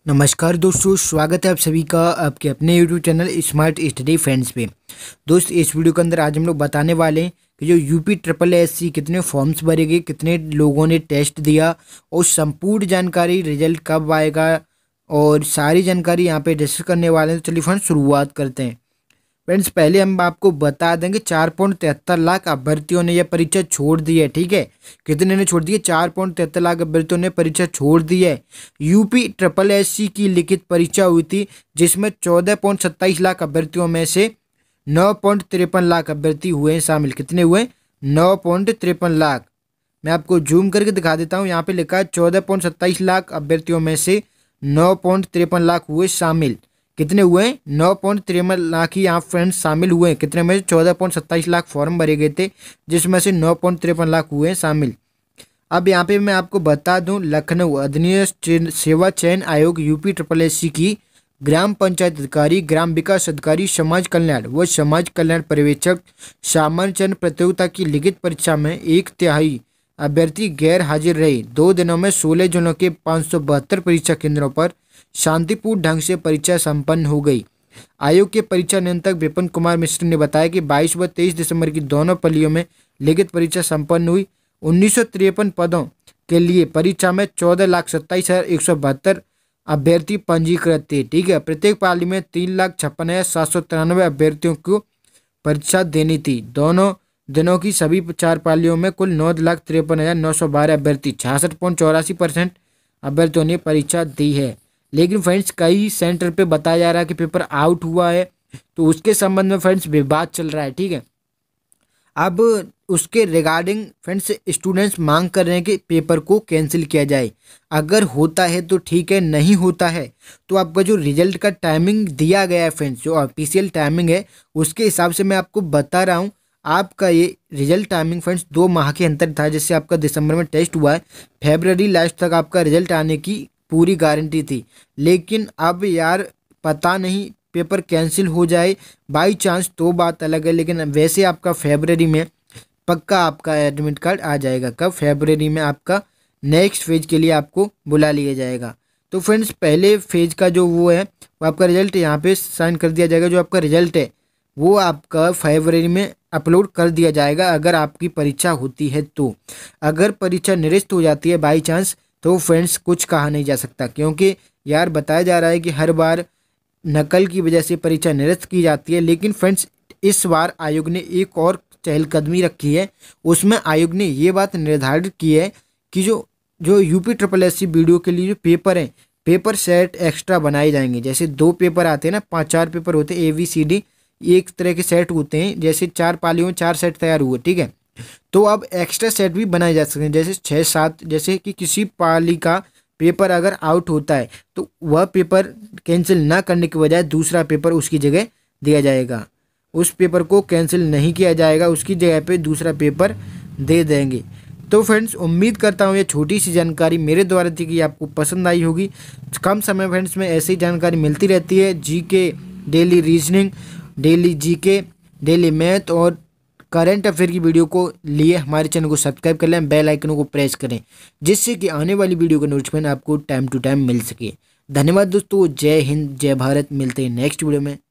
नमस्कार दोस्तों, स्वागत है आप सभी का आपके अपने YouTube channel Smart Study Friends पे। दोस्त, इस वीडियो के अंदर आज हम लोग बताने वाले हैं कि जो यूपी ट्रिपल एससी कितने फॉर्म्स भरे गए, कितने लोगों ने टेस्ट दिया और संपूर्ण जानकारी, रिजल्ट कब आएगा और सारी जानकारी यहाँ पे डिस्कस करने वाले हैं। तो चलिए फ्रेंड्स शुरुआत करते हैं। फ्रेंड्स, पहले हम आपको बता देंगे 4.73 लाख अभ्यर्थियों ने यह परीक्षा छोड़ दी है। ठीक है, कितने ने छोड़ दी है? 4.73 लाख अभ्यर्थियों ने परीक्षा छोड़ दी है। यूपी ट्रिपल एससी की लिखित परीक्षा हुई थी, जिसमें 14.27 लाख अभ्यर्थियों में से 9.53 लाख अभ्यर्थी हुए हैं शामिल। कितने हुए? 9.53 लाख। मैं आपको जूम करके दिखा देता हूँ। यहाँ पे लिखा है 14.27 लाख अभ्यर्थियों में से 9.53 लाख हुए शामिल। कितने हुए? 9.53 लाख ही यहाँ फ्रेंड्स शामिल हुए। कितने में से? 14.27 लाख फॉर्म भरे गए थे, जिसमें से 9.53 लाख हुए शामिल। अब यहाँ पे मैं आपको बता दूं, लखनऊ अधिनियम सेवा चयन आयोग यूपी ट्रिपल एससी की ग्राम पंचायत अधिकारी, ग्राम विकास अधिकारी, समाज कल्याण व समाज कल्याण पर्यवेक्षक सामान्य चयन प्रतियोगिता की लिखित परीक्षा में 1/3 अभ्यर्थी गैर हाजिर रहे। 2 दिनों में 16 जिलों के 572 परीक्षा केंद्रों पर शांतिपूर्ण ढंग से परीक्षा संपन्न हो गई। आयोग के परीक्षा नियंत्रक विपिन कुमार मिश्र ने बताया कि 22 व 23 दिसंबर की दोनों पालियों में लिखित परीक्षा संपन्न हुई। 1953 पदों के लिए परीक्षा में 14,27,172 अभ्यर्थी पंजीकृत थे। ठीक है, प्रत्येक पाली में 3,56,793 अभ्यर्थियों को परीक्षा देनी थी। दोनों दिनों की सभी 4 पालियों में कुल 9,53,912 अभ्यर्थी 66.84% अभ्यर्थियों ने परीक्षा दी है। लेकिन फ्रेंड्स, कई सेंटर पे बताया जा रहा है कि पेपर आउट हुआ है, तो उसके संबंध में फ्रेंड्स विवाद चल रहा है। ठीक है, अब उसके रिगार्डिंग फ्रेंड्स स्टूडेंट्स मांग कर रहे हैं कि पेपर को कैंसिल किया जाए। अगर होता है तो ठीक है, नहीं होता है तो आपका जो रिजल्ट का टाइमिंग दिया गया है फ्रेंड्स, जो ऑफिशियल टाइमिंग है उसके हिसाब से मैं आपको बता रहा हूँ। आपका ये रिजल्ट टाइमिंग फ्रेंड्स 2 माह के अंतर था। जैसे आपका दिसंबर में टेस्ट हुआ है, फरवरी लास्ट तक आपका रिजल्ट आने की पूरी गारंटी थी। लेकिन अब यार पता नहीं पेपर कैंसिल हो जाए बाई चांस तो बात अलग है, लेकिन वैसे आपका फरवरी में पक्का आपका एडमिट कार्ड आ जाएगा। कब? फरवरी में आपका नेक्स्ट फेज के लिए आपको बुला लिया जाएगा। तो फ्रेंड्स, पहले फेज का जो वो है वो आपका रिजल्ट यहाँ पे साइन कर दिया जाएगा। जो आपका रिजल्ट है वो आपका फरवरी में अपलोड कर दिया जाएगा, अगर आपकी परीक्षा होती है तो। अगर परीक्षा निरस्त हो जाती है बाई चांस, तो फ्रेंड्स कुछ कहा नहीं जा सकता, क्योंकि यार बताया जा रहा है कि हर बार नकल की वजह से परीक्षा निरस्त की जाती है। लेकिन फ्रेंड्स, इस बार आयोग ने एक और चहलकदमी रखी है। उसमें आयोग ने ये बात निर्धारित की है कि जो यूपी ट्रिपल एससी वीडियो के लिए जो पेपर हैं, पेपर सेट एक्स्ट्रा बनाए जाएंगे। जैसे 2 पेपर आते हैं ना, 5-4 पेपर होते हैं, ABCD एक तरह के सेट होते हैं। जैसे 4 पालियों में 4 सेट तैयार हुए। ठीक है, तो अब एक्स्ट्रा सेट भी बनाए जा सकते हैं, जैसे 6-7। जैसे कि किसी पाली का पेपर अगर आउट होता है तो वह पेपर कैंसिल ना करने की बजाय दूसरा पेपर उसकी जगह दिया जाएगा। उस पेपर को कैंसिल नहीं किया जाएगा, उसकी जगह पे दूसरा पेपर दे देंगे। तो फ्रेंड्स, उम्मीद करता हूँ ये छोटी सी जानकारी मेरे द्वारा थी कि आपको पसंद आई होगी। कम समय फ्रेंड्स में ऐसी जानकारी मिलती रहती है। GK, daily reasoning, daily GK, daily math और करंट अफेयर की वीडियो को लिए हमारे चैनल को सब्सक्राइब कर लें, बेल आइकन को प्रेस करें, जिससे कि आने वाली वीडियो का नोटिफिकेशन आपको टाइम टू टाइम मिल सके। धन्यवाद दोस्तों, जय हिंद, जय भारत। मिलते हैं नेक्स्ट वीडियो में।